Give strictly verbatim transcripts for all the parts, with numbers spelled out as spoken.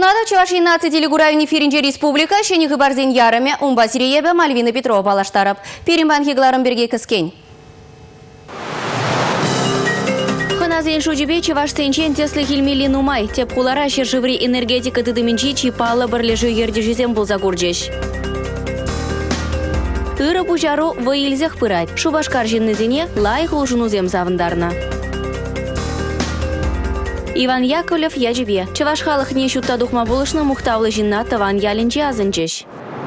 Хунада Чувашия нации телегурайни фиринче республика шенихы барзен ярыме умба сиреебе Мальвина Петрова алаштарып. Перембан хигларым берге кіскен. Ханазен шуджибе Чувашсенчен теслы хилмили нумай. Теп хулара шершеври энергетика тыдыминчи чипала бірлежу ердежізем бұл загурджеш. Тыры пужару ваилзех пырать. Шубашкар жиннезене лайх лужунузем завындарна. Иван Яковлев яжибе. Чаваш халық не шутта духма болышны мухтавлы жинна таван ялінче азынчеш.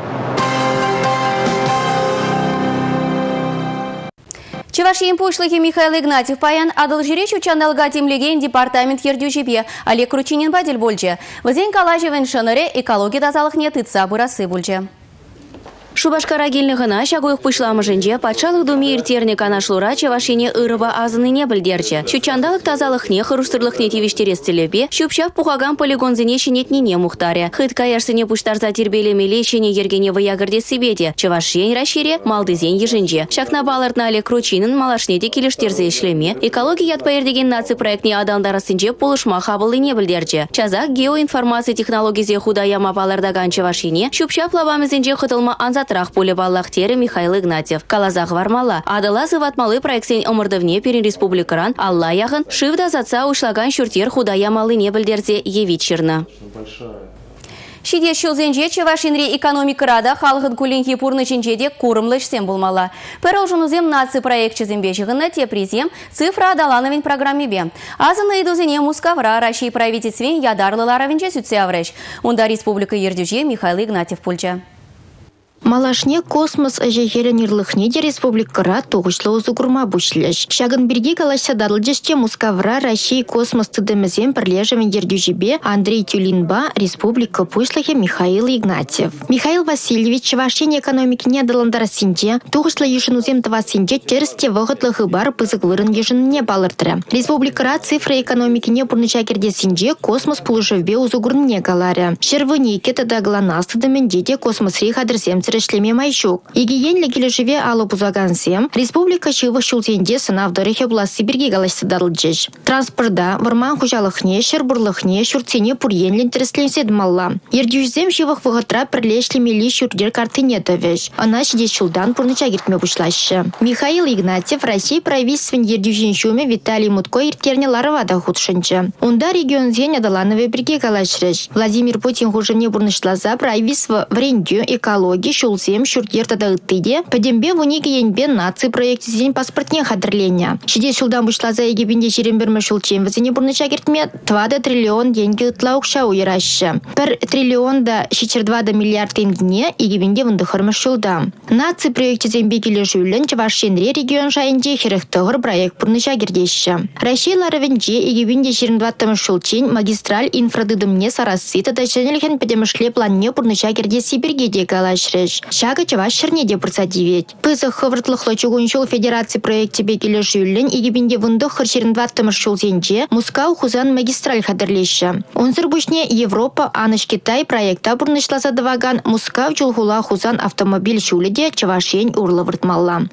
Чавашин пушлыхи Михаил Игнатьев паян адыл жиреш учандалга темлеген департамент ердюжибе Олег Кручинин бадел больже. Вазен калажевен шаныре экология тазалық не тытса бурасы больже. Шубашкара гелнігіна шагуық пышламы жынже патшалық думи иртерне канашлура Чавашине ырыба азыны не білдерчі. Шучандалық тазалық не хырустырлық не тивиштерес телебе, шупшав пухаган полигонзыне шенетне не мухтаре. Хыт каяшсыне пуштарза тербелемеле шене ергене ваягырде сибеде. Чавашен рашире малдызен ежынже. Шакна балыртна Олег Кручинин малашнеде келештерзе ишлеме. Экология ятпаердеген наци проектне адамдарасынже полышма хабылы не білдерчі. Чазак геоинформация технологизе худаяма балырдаган Чавашине, шупшав лабамызынже хытылма анзат Трах поле баллахтері Михаил Игнатьев. Калазах вармала. Адылазы ватмалы проектсен омырдывне перен республикаран алла яғын шывда затса ушлаган шүртер худая малы не білдерзе евичерна. Шиде шылзенже Чавашинре экономикарада халғын кулинхи пурны чинчеде курымлыш сем болмала. Пәрі ұжынызем наци проект чізімбе жығынна тепризем цифра адалановен программебе. Азыны идузене Мускавра Раши правительствен ядарлыларавенже сүтсе авреш. Онда республика ердюже Михаил Игнатьев пульча. Малашне космос ажегелен ирлыхнеде республикара тоғышлы узугурма бушлеш. Шагын бірге калашса дарылжеште Мускавра Россия космос тыдымызен бірлежевен ердюжебе Андрей Тюлинба республика пушлахе Михаил Игнатьев. Михаил Васильевич Чавашен экономикіне адаландарасынже тоғышлы ешінузем тавасынже терсте вағытлығы бар пызық вырын ешініне балырдыры. Республикара цифра экономикіне бұрныча кердесінже космос пулышевбе узугурне галары. Шервыне кетада гланастыдымен деде космос рейх адресем Решлеме майшук. Егиенлі келешеве алып узагансем, республика шывы шулзенде сынавдырыхе буласы бірге галашсы дарылджеш. Транспорда, варман хужалықне, шербурлықне, шурцене пурьенлен тіресленсед малла. Ердюжзем шывық вғытра пірлешлемелі шурдер картыне тавеш. Ана шиде шулдан пурныча кертме бушлашы. Михаил Игнатьев Россия правительствен ердюжен шуме Виталий Мутко иртерне ларывада худшынчы. Онда регион зен адаланове бірге галашреш. Владимир Путин хужыне бурнышлаза правительство врендю экологии шулсем шуртертада ыттыде, падембе вуниге енбе наци проекте зен паспортне хадырления. Шиде шулдан бушлаза егебінде жеремберме шулчем вазене бурныча кертме твада триллион деньги ытла укша уйрашы. Пер триллион да шичер двада миллиард теңгіне егебінде вындыхырмы шулдам. Наци проекте зенбе келе жүлін Чавашенре регион жайынже херехтығыр проект бурныча кердеші. Рашейларывенже егебінде жиырма двадцать шулчен магистраль инфрадыдымне сарасы тадачанелген падемышле планне бурныча кердесі бірге галашреш. Шага Чаваш шернеде бурсадивет. Пызы хывыртлықлы чугуншул федерации проекте бекелі жүйілін егебінде вындық жиырма двадцать шул зенже Мускау хузан магистраль хадырлеші. Онзыр бушне Европа, Аныш Китай проекта бурнышласа даваган Мускау чулхула хузан автомобиль шуледе Чавашен урлы выртмалла.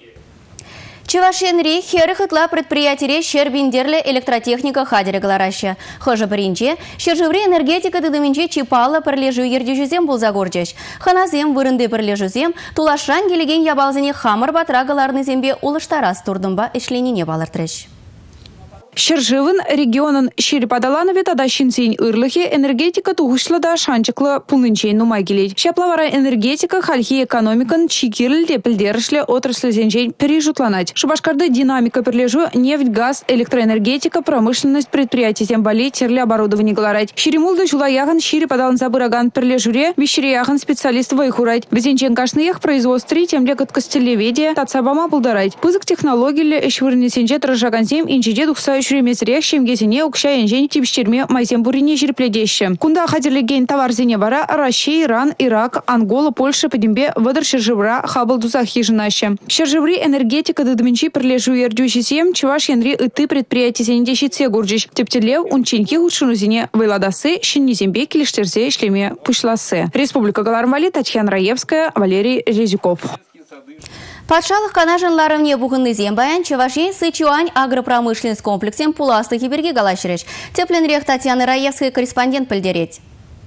Чавашенри херыхытла предприятие шербиндерле электротехника хадере галараща. Хожа бірінче, шержевре энергетика дыдыминче чипала пірлежу ердюжізем бұл загорджеш. Ханазем вырынды пірлежузем, тулашран келеген ябалзыне хамыр батра галарны зембе улыштарас турдымба ішленіне балыртреш. Шержывын регионын Шерипадаланове тадащинсен ырлыхе энергетика туғышлы да шанчықлы пулынчен нумай келет. Шаплавара энергетика хальхи экономикан чикирлде пілдерішлі отраслызенчен пережутланать. Шубашкарды динамика перлежу нефть, газ, электроэнергетика, промышленность предприятием болей терлі оборудование галарать. Шеримулды жулаяғын Шерипадалан забыраган перлежуре вещерияғын специалист вайхурать. Бізенчен кашныях производстве темле кыткостелеведия татсабама булдарать. Пызык технологиялі эшвырнесенче тражагансем инчеде духса шуремесрех шемгезине укша енжен типштерме майзем бурине жерпледеші. Кунда хадерлеген товарзине бара Россия, Иран, Ирак, Ангола, Польша, Падимбе, Вадар Шержевра, Хабалдузах хижинаще. Шержеври энергетика дадыминчи прилежу ердюжисем, Чуваш янри ыты предприятие зенедещице гурджиш. Тептелев унченьки лучшинузине вайладасы, шиннизембе килиштерзе шлеме пушласы. Республика Галармали, Татьяна Раевская, Валерий Резюков. Патшалық канажынларывне бұғынны зембаян Чувашин Сычуань агропромышленный комплексен пуласты киберге галашырыш. Тепленрех Татьяна Раевская корреспондент пілдерет.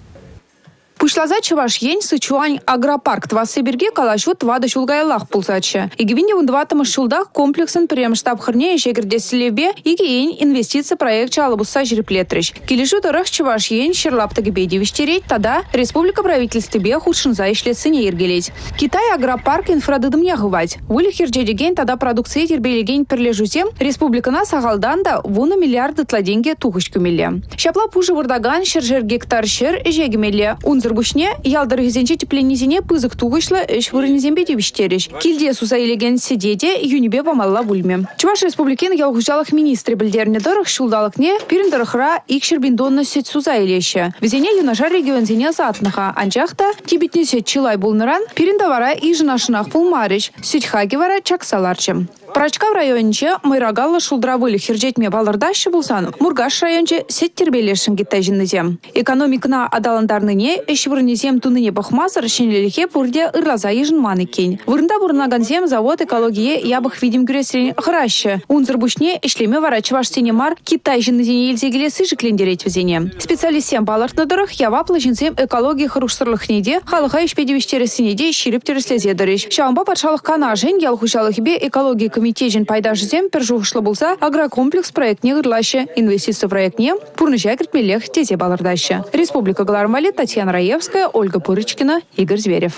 Пушлаза Чувашьень Сычуань агропарк Твасыберге калашут вада шулгайлах пулсачы. Игивинде вундватымыш шулдах комплексен премштаб хырне ешегірдесілебе игиен инвестиция проект чалыбуса жиреплетріш. Келешу тұрық Чувашьень шырлаптығы бедевіштерет, тада республика правительстве худшынза ишлетсіне ергелет. Китай агропарк инфрадыдым яғывать. Вылі херджедеген тада продукция тербелеген перлежузем республикана сағалдан да вуны миллиарды тладенге туғыш көмелі. Шапла пужы вырдаган шыржер гектар шыр ежегімелі. Унзырбушне ялдырғызенче тепленезіне пызык туғышлы эш вырынезен бедевіштереш. Килде суза елеген седеде юнибе бамалла вульме. Чуваш республикин ялғужалық министрі білдеріне дырық шулдалықне пиріндырықра икшербиндонны сет суза елеші. Везене юнажар регионзене затныға. Анчақта тибетне сет чилай болныран пиріндавара ижынашынақ пулмарыш. Сетхагевара чаксаларчым. Прачка в районче майрагалы шулдравылы хиржетме балырдашы болсан, Мургаш районче сет тербелешін геттайжыннызем. Экономикна адаландарныне эш вырнезем туныне бахмазыр шенеліхе пурде ырлаза ежынманы кен. Вырында бурнаганзем завод экологие ябых видим гүресрен хырашы. Унзырбушне эшлеме вара Чувашсене мар Китай жыннызене елзегелесі жиклендерет візене. Специалистем балыртныдырых яваплы жынзем экология хырушсырлых неде халыға ешпедевіштересінеде ширип тереслезедіріш. Шаумба патшалық кана жын ялхушалық бе экология комитежин пайдашызем пержуғышлы болса агрокомплекс проектне ғырлашы. Инвестиция проектне пурныша кіртмелех тезе балырдашы. Республика Галармали, Татьяна Раевская, Ольга Пырычкина, Игорь Зверев.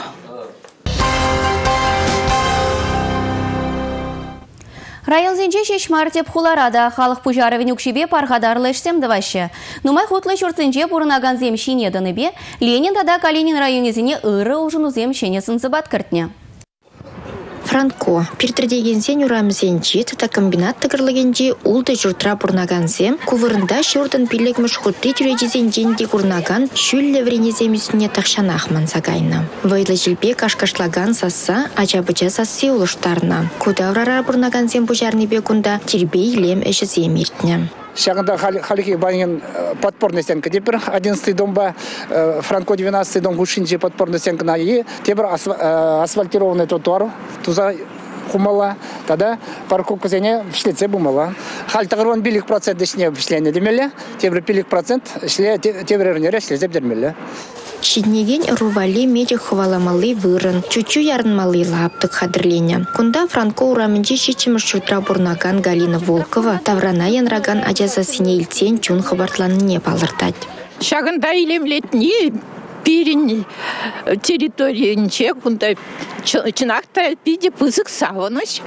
Районзенче шешмартеп хуларада халық пужаровин үкшебе пархадарлы эшсем дывашы. Нумай хутлы шурценче пурынаган зем шине дыныбе, Ленин тада Калинин районезіне ыры ужыну зем шенесін зыбат кіртне. Франко, пиртрдегенсен урамзенче, тата комбинат тыгырлыгенче улды журтра пурнагансем, кувырында шуртын пилегмыш хутты тюрежезен денде курнаган шүлле вренезем үсіне тақшанахман сагайна. Вайлы жилпе кашкашлаган сасса, ача-быча сассе улыштарна. Куда урара пурнагансем пужарнебе кунда тербей лем эшізем иртне. Шагында халики банин подпорный стенка. Теперь одиннадцатый дом ба Франко двенадцатый дом гушинчи подпорный стенка на и теперь асфальтированный тротуар туза хумала. Тогда парковка зене в шлице бумала. Хальтагрон билик процент дешне в шлине демеле. Теперь билик процент шле теперь рнере шлизе демеле. Чиднеген рували меди хваламалы вырын, чучу ярнмалы лаптык хадырлене. Кунда Франко урамынче шичимыш шутра бурнаган Галина Волкова, таврана янраган ажазасыне илтсен чун хабартланыне балыртать. Шагында илемлетни пирин территориянче, кунда чынакта пиде пызык савыныш.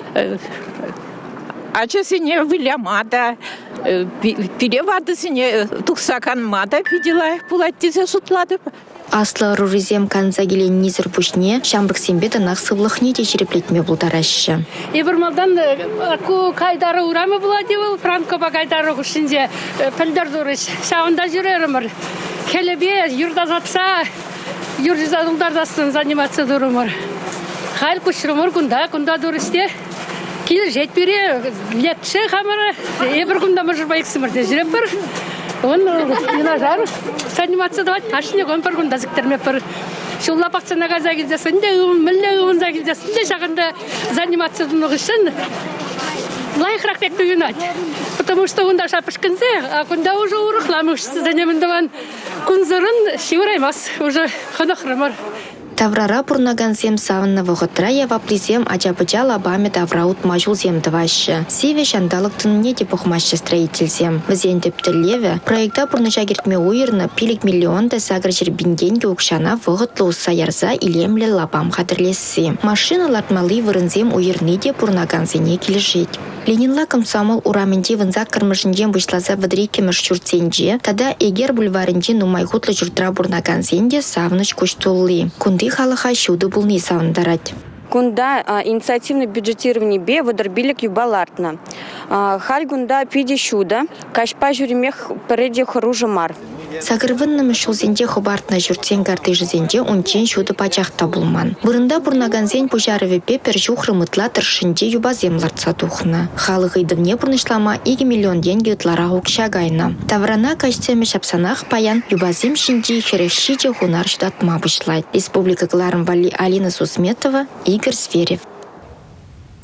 Ачасыне вылямада, перевадысыне тухсакан мада пидела пулаттизе сутлады. Аслы руризем канза келен низір пушне, шамбық сенбеді нақсывлық неде жереплетме бұлдарашы. Ебірмалдан ку кайдары урамы болады бұл, Франкоба кайдары құшынде пілдір дұрыш. Шауында жүрерімір. Келебе, юрда затса, юрда ұлдардастың занимация дұрымыр. Хал күшірімір күнда, күнда дұрысте. Кел жет бере, летші қамыры, ебір күнда мұжыр байықсымырды жүреп бір. Он инажар заниматься давать, ашне он бір күнда зіктермеп бір. Шулла бақсына қаза келдесінде, мүлі ұғынза келдесінде жағында занимация дұнығы үшін лайықрақ тек үйінат. Потому что онда шапышкінзе, а күнда уже ұрықламышсы занеміндаван күнзырын шиураймас, уже қанақырымыр. Таврара пурнагансем савынна вғытра яваплизем ача-быча лабаме тавраут мажул земдывашы. Севе шандалық тынне де пұхмашы строительзем. Візен төптілеве, проекта пурныша кертме уйырны пилік миллионда сагыр жербингенге укшана вғытлы ұса ярза илемлі лабам қадырлесі. Машиналар малы вырынзем уйырны де пурнагансене келешет. Ленинла комсомол ураменде вынзак кырмышынжен бұшлаза вадрикемыш журтсенже, тада егер бульварынже нумай хутлы журтра пурнагансенде савныш күштулы. Кунды халыха шуды булны савындарать. Кунда инициативное бюджетирование бе водорбилик юбалартна. Халь гунда пиди шуда, кашпа жюримех переди хоружа мар. Сагырвынным шулзенде хобартна журтсен гартыжызенде унчен шуды пачақта булман. Вырында бурнаганзен пужарыве пепер жухры мытла тыршынде юбазем лартса тухна. Халық идывне бурнышлама иги миллион деньги ытлара хукша гайна. Таврана качтеме шапсанах паян юбазем шинди херешиде хунар шудатма бұшлайд. Республика Гларым Вали Алина Сусметова, Игорь Зверев.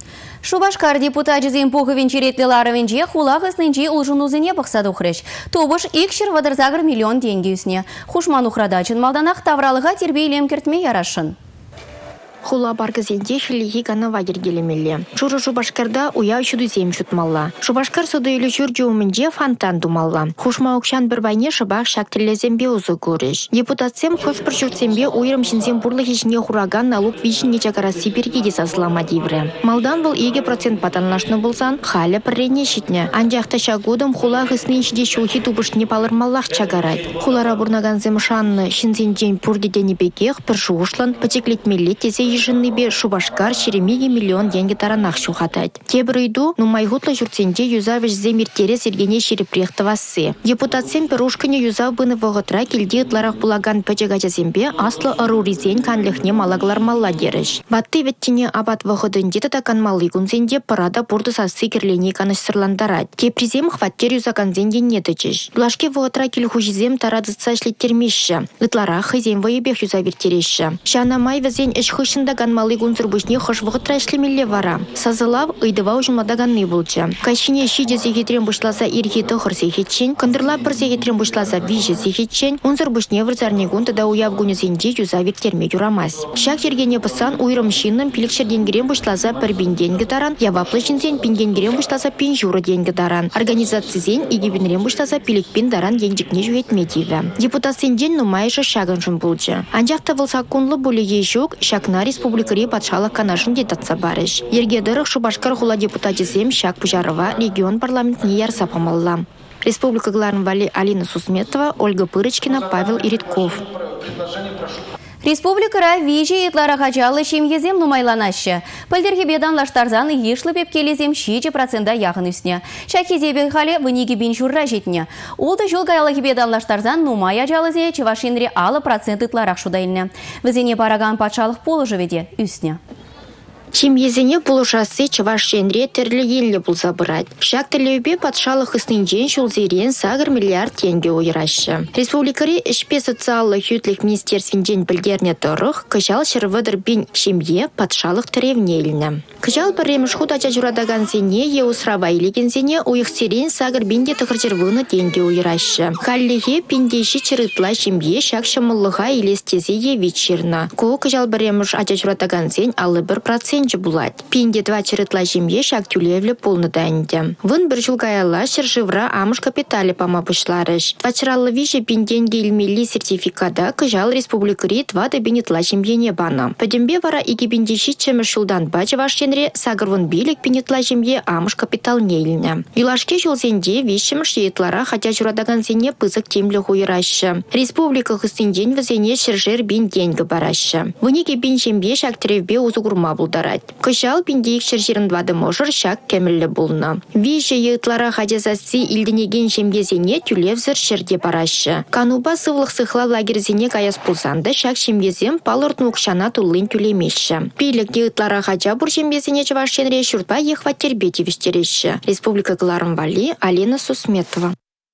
Шубашкар депутатизм пуховин черетлеларовинже хулах иснинчи улжунузине бақсады ухрыш. Тобыш икшер вадырзагр миллион деньги үсне. Хушман ухрадачын малданах тавралыға тербейлем кертме ярашын. Хула баргызенде хилихи канава ергелемелле. Шуры Шубашкарда уя үшуду зем шутмалла. Шубашкар суды үлі жүр жуымынже фонтан думалла. Хушма укшан бір байне шыбақ шактіллезембе uzы көріш. Депутатсем көш бір жүртсембе уйрым шинзем бурлы хешіне хураган налук вишіне чагарасы берге сазылама дейврі. Малдан бұл еге процент патанлашны болсан, халі піррене шитне. Анжақта шагудым хула ғысны ішде шулхи тубышне палырмаллах чагарайд. Хулара бурнаган земшанны шинзен день пургедені бекех бір шуғышлан пачеклетмелле тезе ежинный бе Шубашкар черемиги миллион деньги таранах шухатать. Тебрыйду, ну майгутла журценде юзавиш земиртере сергене шерепрехтавасы. Депутатсем перушкане юзав быны воготра килди ытларах булаган пачагача зембе аслы аруризен канлехне малаглар малла дереш. Батты веттине абат вогодынде татакан малы гунзенде парада бурды сасы кирлене каныш сырландарать. Тепризем хваттер юзакан зенде нетычеш. Блашке воготра килхужизем тарадыца шлеттермешші. Ытларах хызем воебех юзавертерешші. Шана май везен эшхышын даган малы гунзыр бушне хошвығы трашлемелле вара. Сазылав ыйдыва ужымадаганны болча. Кашине шиде зегетрем бушласа ирхиты хырсехетчен, кандырла бір зегетрем бушласа вижі зехетчен, унзыр бушне вырзарне гунты да уяв гунезенде юзавик терме юрамас. Шак жергене пысан уйрым шинным пилікшер денгерем бушласа бір бин деньги даран, яваплы шинзен пин денгерем бушласа пин журы деньги даран. Организацизен игибинрем бушласа пилік пин даран денжікне жуетме дейві. Депутатсенден нумайшы шагын жын болча. Анжақта вылса кунлы болі ешук, шакна республикари патшалық канашын детатса барыш. Ергедірік Шубашкар хула депутатизем Шак Пужарова регион парламентіне ярса памалла. Республика Гларн Вали Алина Сусметова, Ольга Пырочкина, Павел Иритков. Республикара вижи итлара хачалы шемьезем нумайланашы. Пылдерге бедан лаштарзан ешлы пепкелезем шичи процента яғын үсіне. Шакезебе халі выныги бин журра жетіне. Олды жыл гайлығы бедан лаштарзан нумай ажалызе чевашинре алы процент итларақ шудайылны. Візене параган патшалық полы жыведе үсіне. Шемьезене булушасы чевашенре терлі елі бұлза бұрад. Шак терлеубе патшалық үстінжен шулзерен сағыр миллиард тенге ойрашы. Республикари ішпе социалы хүтлік министерственден білдерне тұрық, кыжал шырвыдыр бен шемье патшалық тіревне еліні. Кыжал біреміш худ ача журадаган зене еусрава илеген зене уйық серен сағыр бенде тұқыржырвыны тенге ойрашы. Халлеге пендеші чырытла шемье шак шымылыға елестезе евичерна. Ку кыжал біреміш ача журадаган зен алы бір процент булать. Пинде два черытла жемье шак тюлевле полны дайнде. Вын бір жылгаяла шыржывра амыш капитали пама пышларыш. Двачараллы виже пинденге илмели сертификада кыжал республикари два дебенетла жемье не бана. Падембе вара иги пиндеши чемеш жылдан бачы вашенре сагырвын билик пинетла жемье амыш капитал нейліне. Юлашке жылзенде вишемеш етлара хотя журадаган зене пызык темлі хуйрашы. Республика хыстынден візене шыржыр бин деньги барашы. Вынеге бин жемье шак теревбе узугурма булдара. Кышал пиндейік шыржерін вады можыр шак кемілі болна. Вейші етлара хадезасы илденеген шемгезене тюлевзір шырде барашы. Кануба сывлық сықла лагерзене каяс пулсанды шак шемгезем палыртын ұқшана тұлын тюлемеші. Пейлік етлара хаджа бұр шемгезене чывашенре шүртпа ехва тербеті вестереші. Республика Гларн Вали Алина Сусметова.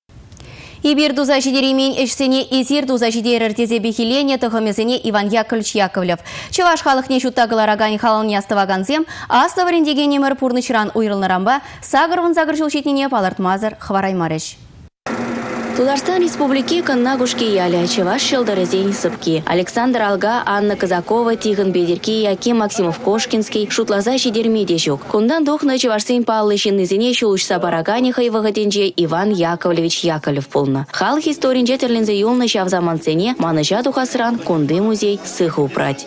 Ибир дуза жидеремень эшсене изир дуза жидерер тезе бихилене тахамезене Иван Яковлевич Яковлев. Чеваш халықне шутта галарагань халын ястываганзем, астыварендеген емір пурнычыран уйрылнарамба, сагырвын загыр жылшетіне палыртмазыр хвараймарыш. Татарстан Республики Каннагушки Яля, Чеваш Шелдорезень Сыпки, Александр Алга, Анна Казакова, Тихон Бедерки, Яким Максимов Кошкинский, Шутлаза Шидермедещук. Кундан духна Чевашсен Павлыщин Изине Шулышса Бараганиха и Вагатенже Иван Яковлевич Яковлев полна. Халх историн Джетерлинзе Юлна Шавзаманцене, Маныча Тухасран, Кунды музей, Сыху Прать.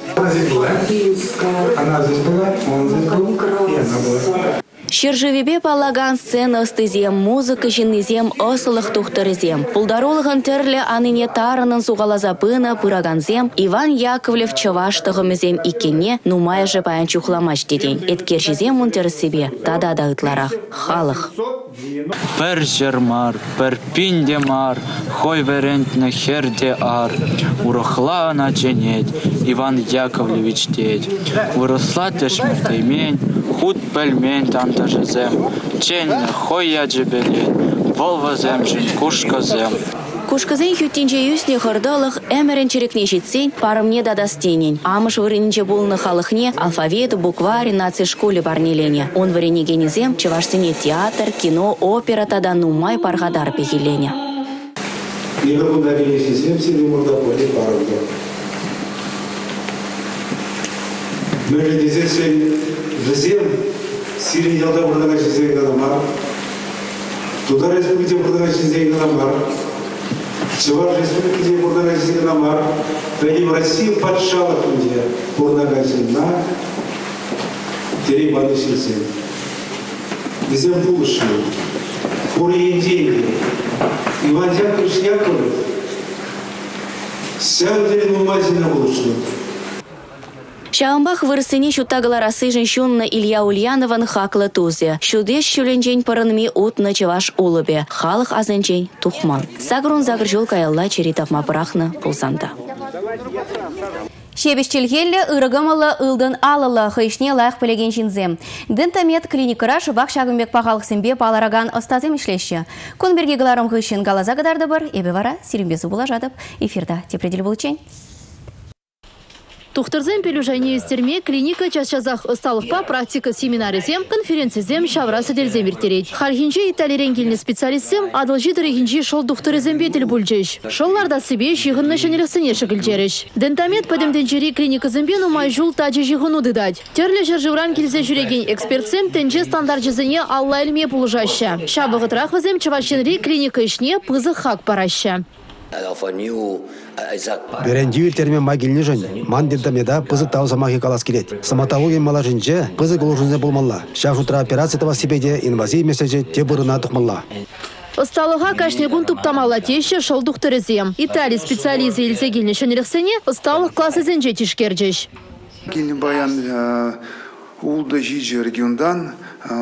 Шержевебе палаган сцена стызем, музыка жиннезем, осылых тухтырызем. Пулдарулыгын терле аныне тарынын суғалаза пына пыраганзем, Иван Яковлев чаваштығымызем икене нумая же паян чухламач деден. Эткершізем мұнтырыз себе, тада да ытларақ, халық. Пер жермар, пер пиндемар, хой верентне херде ар. Урохла на ченеть, Иван Яковлевич деть. Выросла тешмертеймень, худ пельмень танта жезем. Ченне хой я джебелет, волва земжень, кушка зем. Кушкызен хюттинче юсне хырдалых эмерен черекне щитсен парымне дадастенен. Амыш выренинче булны халыхне алфавит, букварь, наци школе барнилене. Он выренегенезем чевашсене театр, кино, опера тада нумай паргадар пехилене. Ибо ударенежезем себе морда поле парымды. Мөлі дезесен візем Сирия ялда бұрдыңа жезеген адамар, Тудар республикте бұрдыңа жезеген адамар, Чуваш республикте бұрдыңа жезеген адамар, Пәлем Россия патшалық үнде бұрдыңа жезген Терей бады шелсен. Візем бұлышын, Кореен деньги, Иван Яковлевич Яковлев, Сәудерін умазина бұлышын. Шаамбах вырсыне шутагылар асыжын шунна Илья Ульянован хаклы тузе. Шудеш шуленжен парынми утны чеваш улыбе. Халық азынжен тухман. Сагрун загр жол каялла черитапма пырахны пулсанда. Шебешчелгелле ырыгымылы ылдын алылы хыйшне лайық пілеген жинзем. Дентамет клиникыра шыбақ шагымбек пағалық сімбе палараган остазым ішлеші. Конберге гыларым хыйшын галаза гадарды бір, ебе вара сирімбесі була жадып, эфирда тепредель булычен. Тухтырзем пелюжайне естерме клиника чашазах ысталықпа практика семинаризем, конференцизем шаврасы дельзем ертерет. Хархинче италиренгеліне специалистсем адылжи дырегинче шол тухтырызем бетіл бүлчеш. Шолларда себе жиғынны шенеліксіне шықылчереш. Дентамет падемденчери клиника зімбен умай жул тажы жиғыну дыдать. Терлі жыржывран келзе жүреген экспертсем тенче стандарт жызыне алла әлме пулыжаща. Шабығытрах візем чывашенри клиника ішне пызы хак параща. Берендюр термен магильни жön. Мандирдамеда пызы таузамахи калас келет. Стоматология малажынче пызы голужынзе болмалла. Шафутра операция тава себеде инвазив месеже те бұрына тұқмалла. Ысталыға кашнегун туптамала теші шылдық түрізем. Италия специализы елзегеліне шөнеріксене ысталық классы зенже тишкерджеш. Келін баян улды жиджи региондан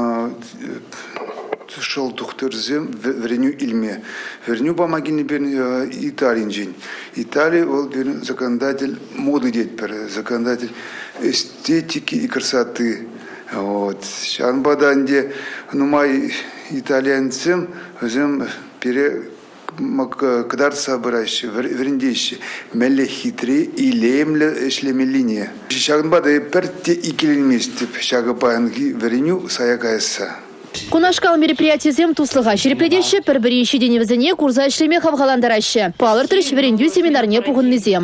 шел тухтырзем верню ильме. Верню помогили бен Италиин. Италия ол бен законодатель моды деть пер, законодатель эстетики и красоты. Вот. Шанбаданде, ну май итальянцем, зем пере кадар собирающе, верндейще, меле хитре и лемле шлемелине. Шанбада перте и килимисте, шагапанги верню саякайса. Кунашкал мероприятие зем туслыға шерепледеші пір-бірінші деневізіне курза ішлеме хавғаландарашы. Палыртырыш верендю семинарне пуғынны зем.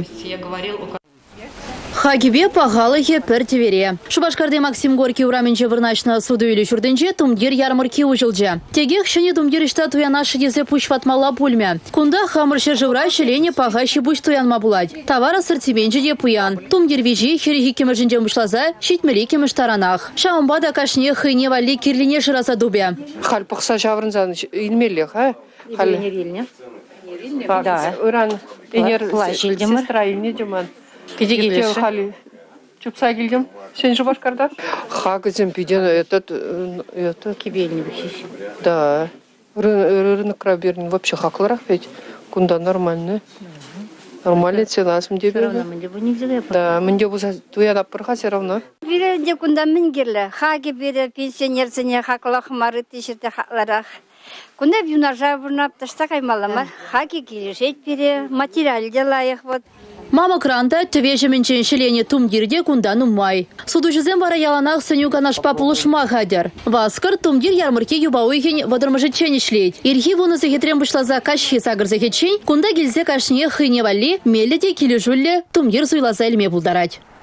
Хагибе пағалығы пір тевере. Шубашкарды Максим Горький ураменже вырначна суду или жүрденже тумдер ярмарки ужылжа. Тегех шыне тумдер ішта туяна шыдезе пушватмала пульмя. Кунда хамыршы жывра шелене пағаши буш туянма булать. Товар ассортименже де пуян. Тумдер вежи херихи кемерженже мышлаза, щитмели кемеш таранах. Шаумбада кашне хыйне вали кирлине жыраса дубе. Халь пықса жаврынзан илмелі, ха? Халь Ирильня. Да. Уран сестра илне деман. Где гелишь? Хали. Чупса гильдем. Сен Шубашкарда? Хагазем пиден этот этот кибельни бишиш. Да. Рынок краберни вообще хакларах ведь кунда нормально. Нормально цена см тебе. Да, мне бы туя на парха все равно. Бире де кунда мингерле. Хаги бире пенсионер сене хаклах мары тишерте хакларах. Кунда юнажа бурнап ташта каймалама. Хаги гелишет бире материал делаях вот. Мама кранта твежеменчен шелене тумдирде кундану май. Судужизем вара яланах сынюка наш папулушма хадер. Васкар тумдир ярмарки юбауихин вадармажичен шлейт. Ирхи вуны захитрем бышла за кашхи сагр захичен, кунда гильзе кашне хыне вали, меледе килежулле тумдир зуйлаза эльме булдарать.